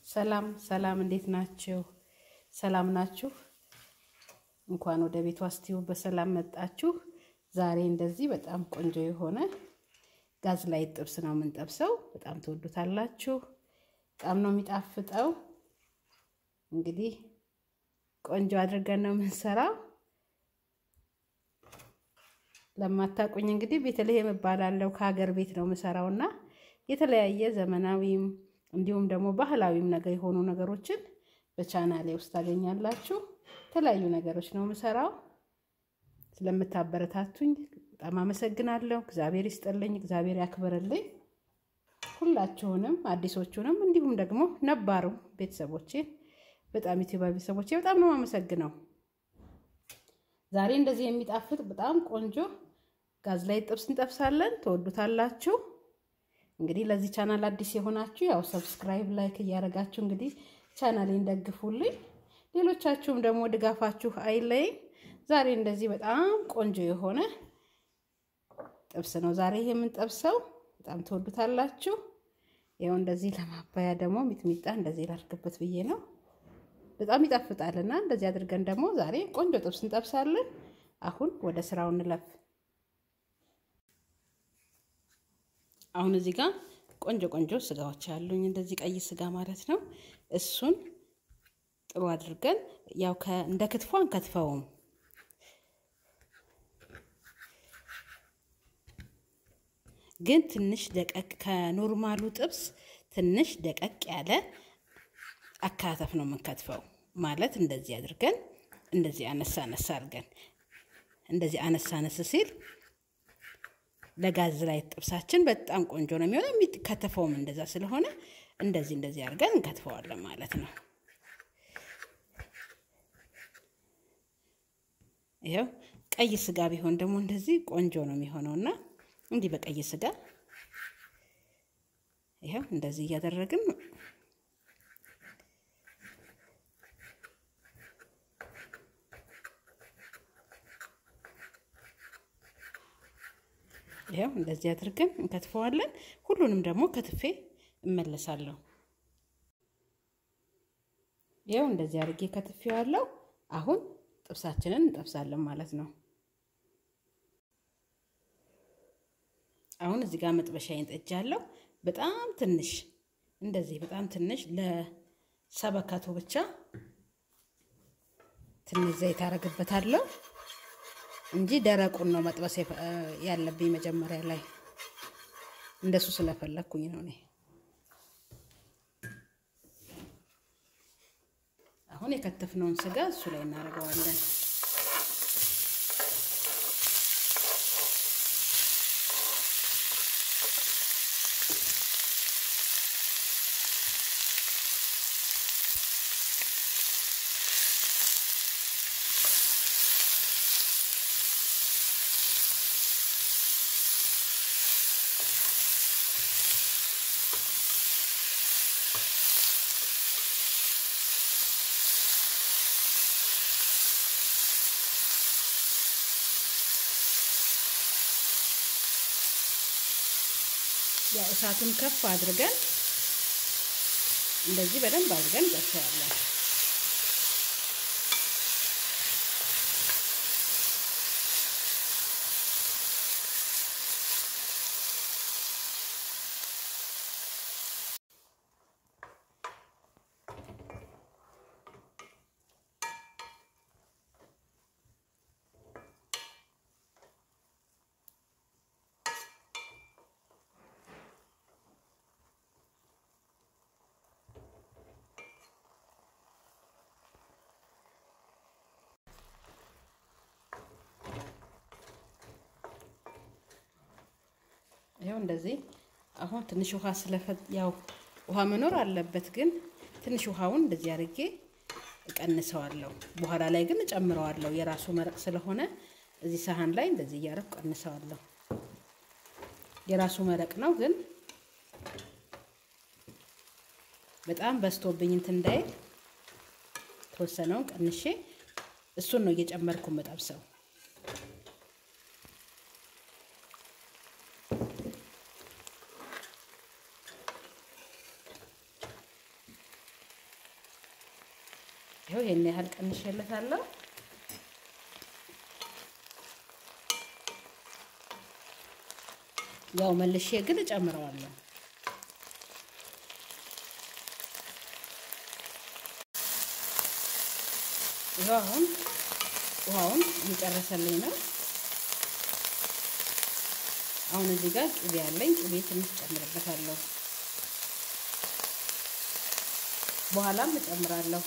ሰላም ሰላም እንዴት ናችሁ? ሰላም ናችሁ? እንኳን ወደ ቤቱ አስቲው በሰላም መጣችሁ። ዛሬ እንደዚህ በጣም ቆንጆ የሆነ ጋዝ ላይ ጥብስ ነው የምንጠብሰው። በጣም ትወዱታላችሁ። በጣም ነው የሚጣፍጠው። እንግዲህ ቆንጆ አድርገን ነው የምንሰራው። ለማታቁኝ እንግዲህ ቤተልሔም እባላለሁ። ከሀገር ቤት ነው የምሰራውና የተለያየ ዘመናዊም እንዲሁም ደግሞ ባህላዊም ነገር የሆኑ ነገሮችን በቻናሌ ውስጥ ታገኛላችሁ። የተለያዩ ነገሮች ነው የምሰራው። ስለምታበረታቱኝ በጣም አመሰግናለሁ። እግዚአብሔር ይስጥልኝ፣ እግዚአብሔር ያክብርልኝ። ሁላችሁንም አዲሶቹንም እንዲሁም ደግሞ ነባሩ ቤተሰቦቼ በጣም ዩቲዩብ ቤተሰቦቼ በጣም ነው አመሰግናለሁ። ዛሬ እንደዚህ የሚጣፍጥ በጣም ቆንጆ ጋዝ ላይ ጥብስ እንጠብሳለን። ተወዱታላችሁ። እንግዲህ ለዚህ ቻናል አዲስ የሆናችሁ ያው ሰብስክራይብ ላይክ ያደርጋችሁ እንግዲህ ቻናሌን ደግፉልኝ። ሌሎቻችሁም ደግሞ ድጋፋችሁ አይለይ። ዛሬ እንደዚህ በጣም ቆንጆ የሆነ ጥብስ ነው ዛሬ የምንጠብሰው። በጣም ተወዱታላችሁ። ያው እንደዚህ ለማባያ ደግሞ ሚጥሚጣ እንደዚህ ላድርግበት ብዬ ነው። በጣም ይጣፍጣልና እንደዚህ አድርገን ደግሞ ዛሬ ቆንጆ ጥብስ እንጠብሳለን። አሁን ወደ ስራው እንለፍ። አሁን እዚህ ጋር ቆንጆ ስጋዎች አሉኝ። እንደዚህ ቀይ ስጋ ማለት ነው። እሱን ጥሩ አድርገን ያው እንደ ክትፎ አንከትፈውም። ግን ትንሽ ደቀቅ ከኖርማሉ ጥብስ ትንሽ ደቀቅ ያለ አካተፍ ነው የምንከትፈው። ማለት እንደዚህ አድርገን እንደዚህ አነሳ አድርገን እንደዚህ አነሳ ሲል ለጋዝ ላይ ጥብሳችን በጣም ቆንጆ ነው የሚሆነው። የሚከተፈውም እንደዛ ስለሆነ እንደዚህ አድርገን እንከትፈዋለን ማለት ነው። ይሄው ቀይ ስጋ ቢሆን ደግሞ እንደዚህ ቆንጆ ነው የሚሆነውና እንዲህ በቀይ ስጋ ይሄው እንደዚህ እያደረግን ይሄው እንደዚህ አድርገን እንከትፈዋለን። ሁሉንም ደግሞ ከትፌ እመለሳለሁ። ይሄው እንደዚህ አድርጌ ከትፌዋለሁ። አሁን ጥብሳችንን እንጠብሳለን ማለት ነው። አሁን እዚህ ጋር መጥበሻዬን ጥጃለሁ። በጣም ትንሽ እንደዚህ በጣም ትንሽ ለሰበካቱ ብቻ ትንሽ ዘይት አደርግበታለሁ እንጂ ደረቁን ነው መጥበስ ያለብኝ መጀመሪያ ላይ እንደሱ ስለፈለኩኝ ነው እኔ። አሁን የከተፍነውን ስጋ እሱ ላይ እናደርገዋለን። ያው እሳቱን ከፍ አድርገን እንደዚህ በደንብ አድርገን እንጠብሰዋለን። ይሄው እንደዚህ አሁን ትንሽ ውሃ ያው ውሃ መኖር አለበት፣ ግን ትንሽ ውሃውን እንደዚህ አድርጌ እቀንሰዋለሁ። በኋላ ላይ ግን እጨምረዋለሁ። የራሱ መረቅ ስለሆነ እዚህ ሳህን ላይ እንደዚህ እያደረኩ እቀንሰዋለሁ። የራሱ መረቅ ነው፣ ግን በጣም በስቶብኝ እንዳይል ተወሰነውን ቀንሼ እሱን ነው እየጨመርኩ መጣብሰው። ይሄው ይሄን ያህል ቀንሼለታለሁ። ያው መልሼ ግን እጨምረዋለሁ። ይሄው አሁን ውሃውን እየጨረሰልኝ ነው። አሁን እዚህ ጋር ቅቤ ያለኝ ቅቤ ትንሽ ጨምርበታለሁ። በኋላም እጨምራለሁ።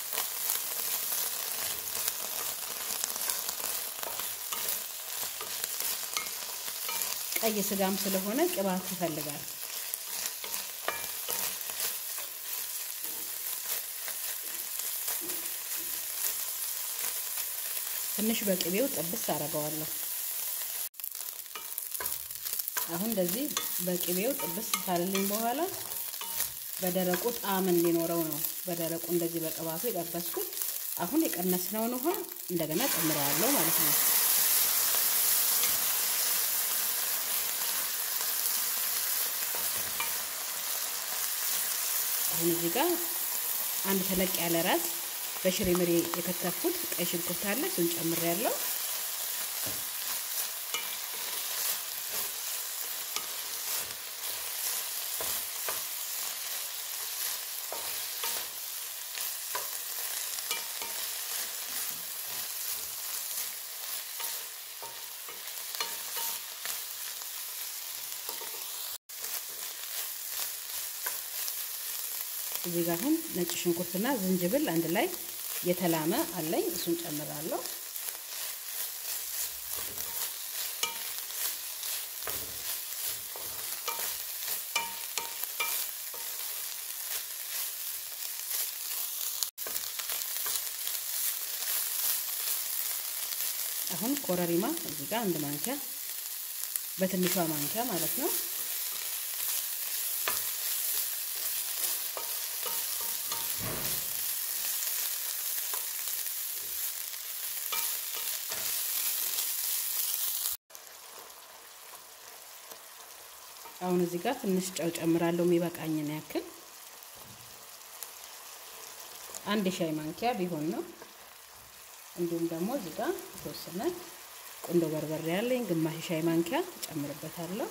ቀይ ስጋም ስለሆነ ቅባት ይፈልጋል። ትንሽ በቅቤው ጥብስ አደርገዋለሁ። አሁን እንደዚህ በቅቤው ጥብስ ካለልኝ በኋላ በደረቁ ጣዕም እንዲኖረው ነው በደረቁ እንደዚህ በቅባቱ የጠበስኩት። አሁን የቀነስነውን ውሃ እንደገና ጨምረዋለሁ ማለት ነው። አሁን እዚህ ጋር አንድ ተለቅ ያለ ራስ በሽሪምሪ የከተፍኩት ቀይ ሽንኩርት አለ፣ እሱን ጨምሬያለሁ። እዚህ ጋር አሁን ነጭ ሽንኩርትና ዝንጅብል አንድ ላይ የተላመ አለኝ፣ እሱን ጨምራለሁ። አሁን ኮረሪማ እዚህ ጋር አንድ ማንኪያ በትንሿ ማንኪያ ማለት ነው። አሁን እዚህ ጋር ትንሽ ጨው ጨምራለሁ የሚበቃኝን ያክል፣ አንድ ሻይ ማንኪያ ቢሆን ነው። እንዲሁም ደግሞ እዚህ ጋር የተወሰነ ቁንዶ በርበሬ ያለኝ ግማሽ ሻይ ማንኪያ ጨምርበታለሁ።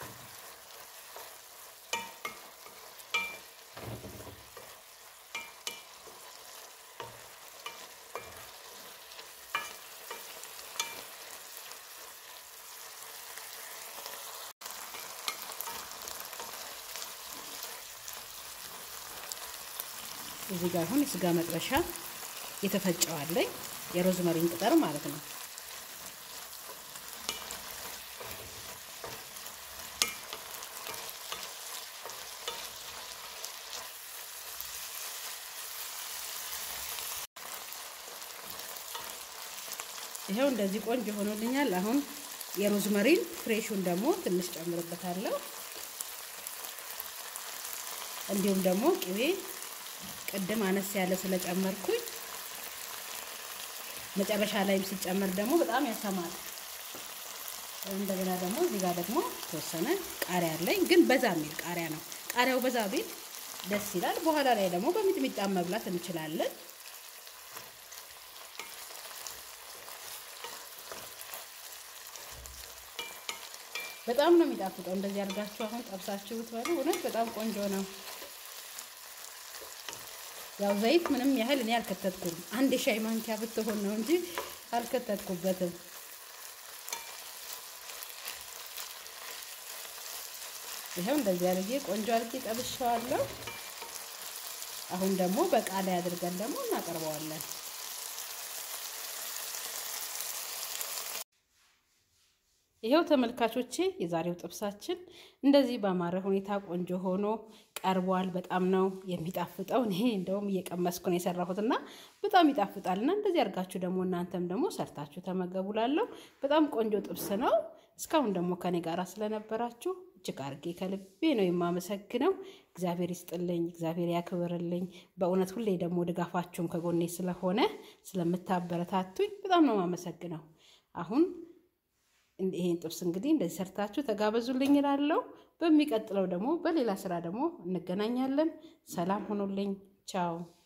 እዚህ ጋር አሁን የስጋ መጥበሻ የተፈጨው አለኝ፣ የሮዝመሪን ቅጠል ማለት ነው። ይሄው እንደዚህ ቆንጆ ሆኖልኛል። አሁን የሮዝመሪን ፍሬሹን ደግሞ ትንሽ ጨምርበታለሁ። እንዲሁም ደግሞ ቅቤ ቅድም አነስ ያለ ስለጨመርኩኝ መጨረሻ ላይም ሲጨመር ደግሞ በጣም ያሰማል። እንደገና ደግሞ እዚህ ጋር ደግሞ ተወሰነ ቃሪያ አለኝ፣ ግን በዛ የሚል ቃሪያ ነው። ቃሪያው በዛ ቢል ደስ ይላል። በኋላ ላይ ደግሞ በሚጥሚጣ መብላት እንችላለን። በጣም ነው የሚጣፍጠው። እንደዚህ አድርጋችሁ አሁን ጠብሳችሁ ብትበሉ እውነት በጣም ቆንጆ ነው። ያው ዘይት ምንም ያህል እኔ አልከተትኩም፣ አንድ ሻይ ማንኪያ ብትሆን ነው እንጂ አልከተትኩበትም። ይሄው እንደዚህ አድርጌ ቆንጆ አድርጌ ጠብሼዋለሁ። አሁን ደግሞ በቃ ላይ አድርገን ደግሞ እናቀርበዋለን። ይሄው ተመልካቾቼ የዛሬው ጥብሳችን እንደዚህ በአማረ ሁኔታ ቆንጆ ሆኖ ቀርቧል። በጣም ነው የሚጣፍጠው። እኔ እንደውም እየቀመስኩ ነው የሰራሁትና በጣም ይጣፍጣልና እንደዚህ አድርጋችሁ ደግሞ እናንተም ደግሞ ሰርታችሁ ተመገቡላለሁ። በጣም ቆንጆ ጥብስ ነው። እስካሁን ደግሞ ከኔ ጋር ስለነበራችሁ እጅግ አድርጌ ከልቤ ነው የማመሰግነው። እግዚአብሔር ይስጥልኝ፣ እግዚአብሔር ያክብርልኝ። በእውነት ሁሌ ደግሞ ድጋፋችሁም ከጎኔ ስለሆነ ስለምታበረታቱኝ በጣም ነው የማመሰግነው። አሁን ይሄን ጥብስ እንግዲህ እንደዚህ ሰርታችሁ ተጋበዙልኝ እላለሁ። በሚቀጥለው ደግሞ በሌላ ስራ ደግሞ እንገናኛለን። ሰላም ሁኑልኝ። ቻው።